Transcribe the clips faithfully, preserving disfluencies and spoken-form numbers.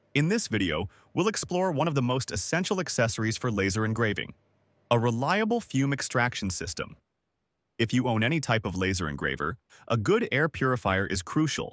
In this video, we'll explore one of the most essential accessories for laser engraving, a reliable fume extraction system. If you own any type of laser engraver, a good air purifier is crucial.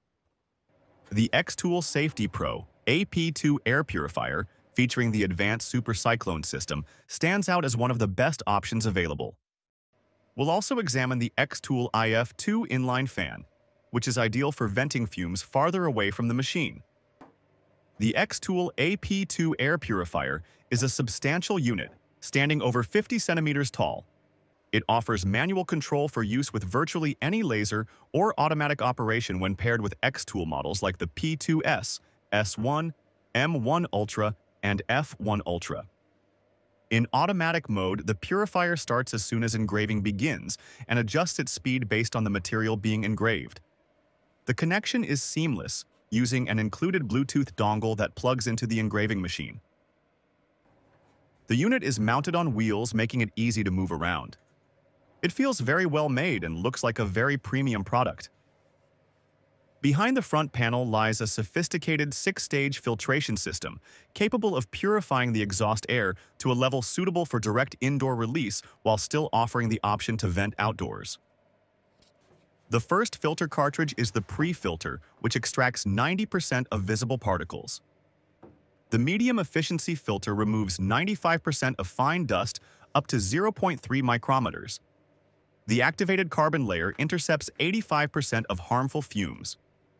The xTool SafetyPro A P two Air Purifier, featuring the advanced SuperCyclone System, stands out as one of the best options available. We'll also examine the xTool I F two Inline Fan, which is ideal for venting fumes farther away from the machine. The xTool A P two Air Purifier is a substantial unit, standing over fifty centimeters tall. It offers manual control for use with virtually any laser or automatic operation when paired with xTool models like the P two S, S one, M one Ultra, and F one Ultra. In automatic mode, the purifier starts as soon as engraving begins and adjusts its speed based on the material being engraved. The connection is seamless, using an included Bluetooth dongle that plugs into the engraving machine. The unit is mounted on wheels, making it easy to move around. It feels very well made and looks like a very premium product. Behind the front panel lies a sophisticated six-stage filtration system capable of purifying the exhaust air to a level suitable for direct indoor release while still offering the option to vent outdoors. The first filter cartridge is the pre-filter, which extracts ninety percent of visible particles. The medium efficiency filter removes ninety-five percent of fine dust up to zero point three micrometers. The activated carbon layer intercepts eighty-five percent of harmful fumes.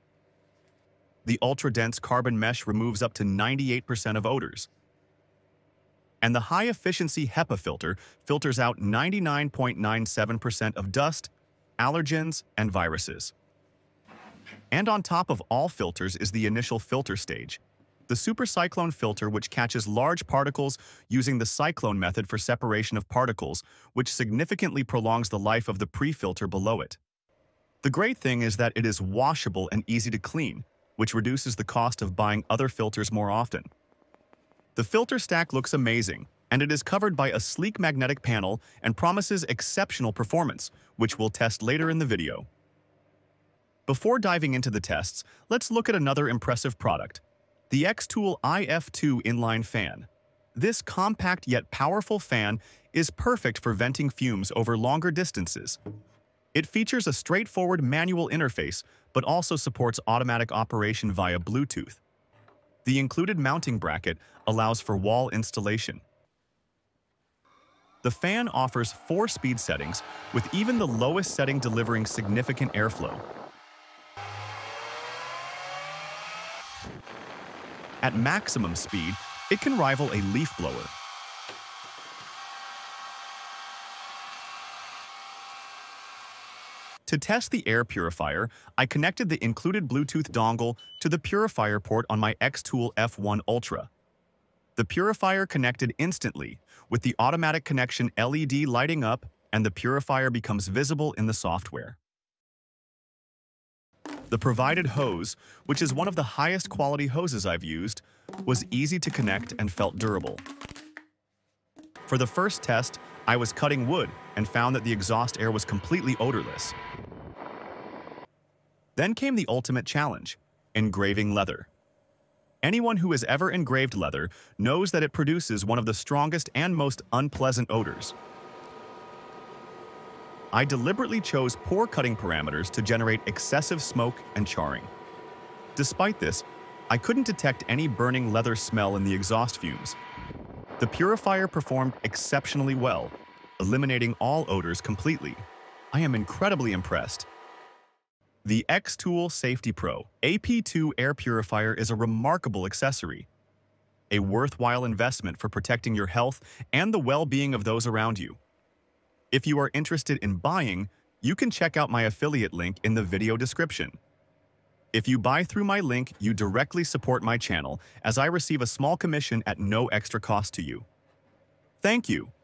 The ultra-dense carbon mesh removes up to ninety-eight percent of odors. And the high-efficiency HEPA filter filters out ninety-nine point nine seven percent of dust, allergens, and viruses. And on top of all filters is the initial filter stage, the SuperCyclone filter, which catches large particles using the cyclone method for separation of particles, which significantly prolongs the life of the pre-filter below it. The great thing is that it is washable and easy to clean, which reduces the cost of buying other filters more often. The filter stack looks amazing, and it is covered by a sleek magnetic panel and promises exceptional performance, which we'll test later in the video. Before diving into the tests, let's look at another impressive product, the xTool I F two Inline Fan. This compact yet powerful fan is perfect for venting fumes over longer distances. It features a straightforward manual interface, but also supports automatic operation via Bluetooth. The included mounting bracket allows for wall installation. The fan offers four speed settings, with even the lowest setting delivering significant airflow. At maximum speed, it can rival a leaf blower. To test the air purifier, I connected the included Bluetooth dongle to the purifier port on my xTool F one Ultra. The purifier connected instantly, with the automatic connection L E D lighting up, and the purifier becomes visible in the software. The provided hose, which is one of the highest quality hoses I've used, was easy to connect and felt durable. For the first test, I was cutting wood and found that the exhaust air was completely odorless. Then came the ultimate challenge, engraving leather. Anyone who has ever engraved leather knows that it produces one of the strongest and most unpleasant odors. I deliberately chose poor cutting parameters to generate excessive smoke and charring. Despite this, I couldn't detect any burning leather smell in the exhaust fumes. The purifier performed exceptionally well, eliminating all odors completely. I am incredibly impressed. The xTool SafetyPro A P two Air Purifier is a remarkable accessory, a worthwhile investment for protecting your health and the well-being of those around you. If you are interested in buying, you can check out my affiliate link in the video description. If you buy through my link, you directly support my channel, as I receive a small commission at no extra cost to you. Thank you.